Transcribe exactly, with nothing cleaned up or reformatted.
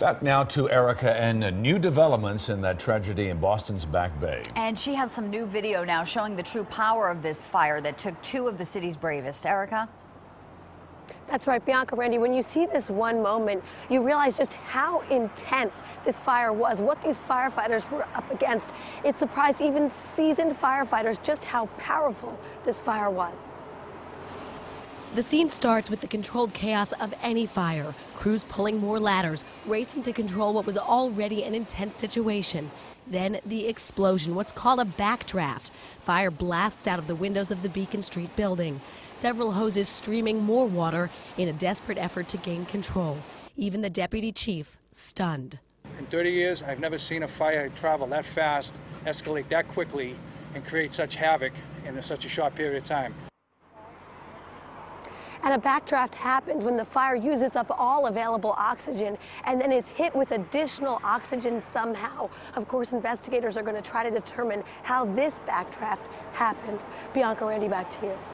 Back now to Erica and uh, new developments in that tragedy in Boston's Back Bay. And she has some new video now showing the true power of this fire that took two of the city's bravest. Erica? That's right, Bianca, Randy, when you see this one moment, you realize just how intense this fire was, what these firefighters were up against. It surprised even seasoned firefighters just how powerful this fire was. The scene starts with the controlled chaos of any fire. Crews pulling more ladders, racing to control what was already an intense situation. Then the explosion, what's called a backdraft. Fire blasts out of the windows of the Beacon Street building. Several hoses streaming more water in a desperate effort to gain control. Even the deputy chief stunned. In thirty years, I've never seen a fire travel that fast, escalate that quickly, and create such havoc in such a short period of time. And a backdraft happens when the fire uses up all available oxygen and then is hit with additional oxygen somehow. Of course, investigators are going to try to determine how this backdraft happened. Bianca, Randy, back to you.